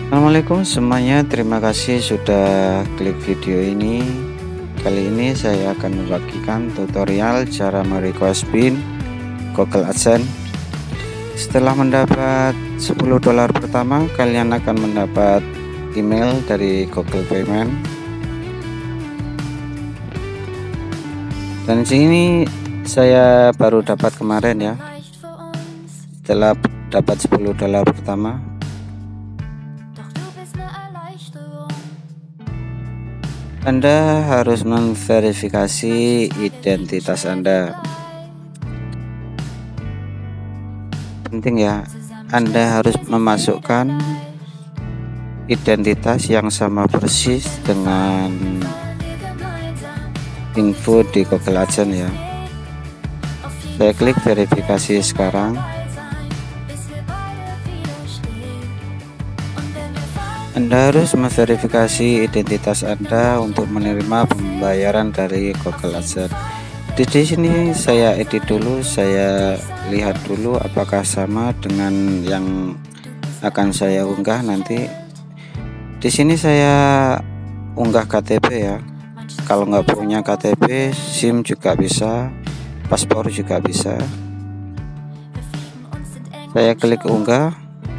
Assalamualaikum semuanya, terima kasih sudah klik video ini. Kali ini saya akan membagikan tutorial cara merequest pin Google AdSense. Setelah mendapat $10 pertama, kalian akan mendapat email dari Google Payment. Dan sini saya baru dapat kemarin ya, setelah dapat $10 pertama. Anda harus memverifikasi identitas Anda. Penting ya, Anda harus memasukkan identitas yang sama persis dengan info di Google AdSense ya. Saya klik verifikasi sekarang. Anda harus memverifikasi identitas Anda untuk menerima pembayaran dari Google AdSense. Di sini saya edit dulu, saya lihat dulu apakah sama dengan yang akan saya unggah nanti. Di sini saya unggah KTP ya. Kalau nggak punya KTP, SIM juga bisa, paspor juga bisa. Saya klik unggah.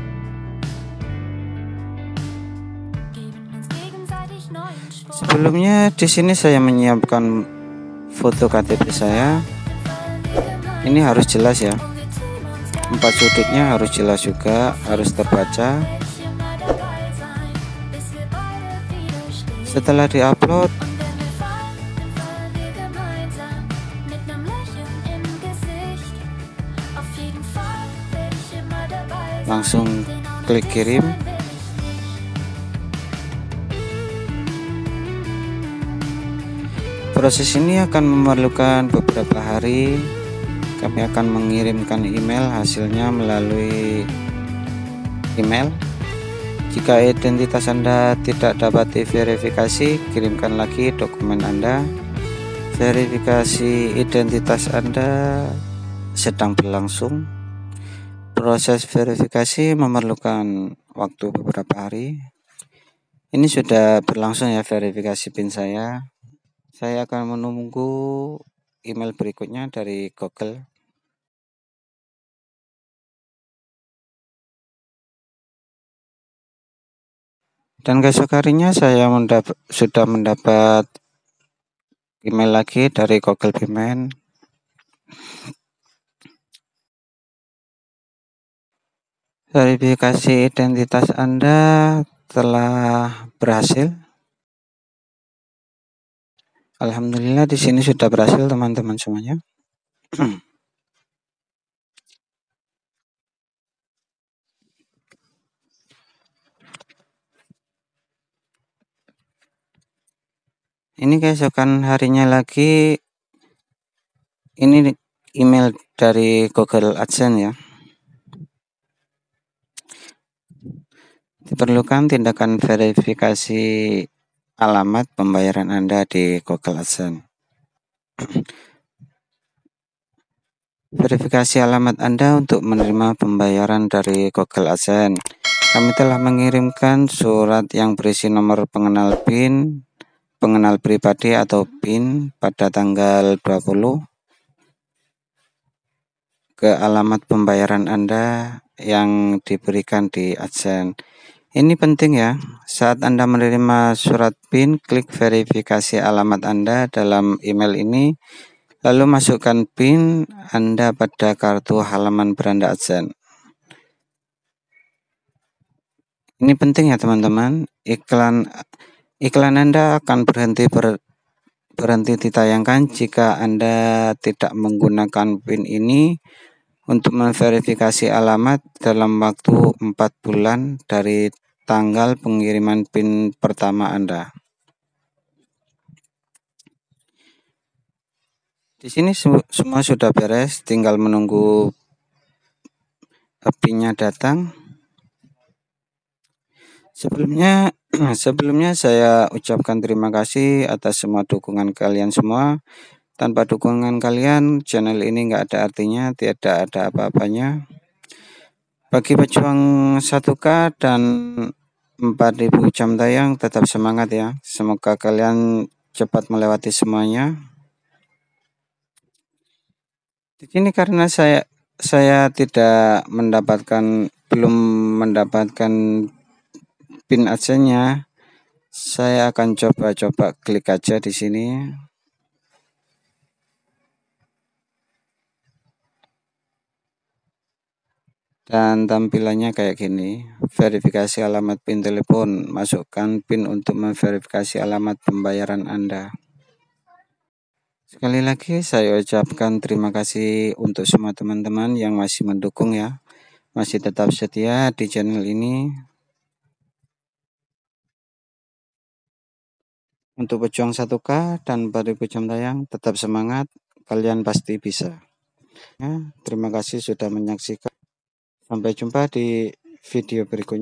Sebelumnya di sini saya menyiapkan foto KTP saya. Ini harus jelas ya. 4 sudutnya harus jelas juga, harus terbaca. Setelah diupload, langsung klik kirim. Proses ini akan memerlukan beberapa hari. Kami akan mengirimkan email hasilnya melalui email. Jika identitas Anda tidak dapat diverifikasi, kirimkan lagi dokumen Anda. Verifikasi identitas Anda sedang berlangsung. Proses verifikasi memerlukan waktu beberapa hari. Ini sudah berlangsung ya verifikasi PIN saya. Saya akan menunggu email berikutnya dari Google. Dan keesok harinya saya sudah mendapat email lagi dari Google Payment. Verifikasi identitas Anda telah berhasil. Alhamdulillah di sini sudah berhasil teman-teman semuanya. Ini keesokan harinya lagi, ini email dari Google AdSense ya. Diperlukan tindakan verifikasi alamat pembayaran Anda di Google AdSense. Verifikasi alamat Anda untuk menerima pembayaran dari Google AdSense. Kami telah mengirimkan surat yang berisi nomor pengenal PIN, pengenal pribadi atau PIN pada tanggal 20 ke alamat pembayaran Anda yang diberikan di AdSense. Ini penting ya, saat Anda menerima surat PIN, klik verifikasi alamat Anda dalam email ini, lalu masukkan PIN Anda pada kartu halaman beranda AdSense. Ini penting ya teman-teman, iklan Anda akan berhenti ditayangkan jika Anda tidak menggunakan PIN ini untuk memverifikasi alamat dalam waktu 4 bulan dari tanggal pengiriman PIN pertama Anda. Di sini semua sudah beres, tinggal menunggu PIN-nya datang. Sebelumnya saya ucapkan terima kasih atas semua dukungan kalian semua. Tanpa dukungan kalian, channel ini nggak ada artinya, tidak ada apa-apanya. Bagi pejuang 1K dan 4.000 jam tayang, tetap semangat ya. Semoga kalian cepat melewati semuanya. Di sini karena saya tidak belum mendapatkan pin adsense-nya, saya akan coba-coba klik aja di sini. Dan tampilannya kayak gini, verifikasi alamat PIN telepon, masukkan PIN untuk memverifikasi alamat pembayaran Anda. Sekali lagi saya ucapkan terima kasih untuk semua teman-teman yang masih mendukung ya, masih tetap setia di channel ini. Untuk pejuang 1K dan 4.000 jam tayang, tetap semangat, kalian pasti bisa. Ya, terima kasih sudah menyaksikan. Sampai jumpa di video berikutnya.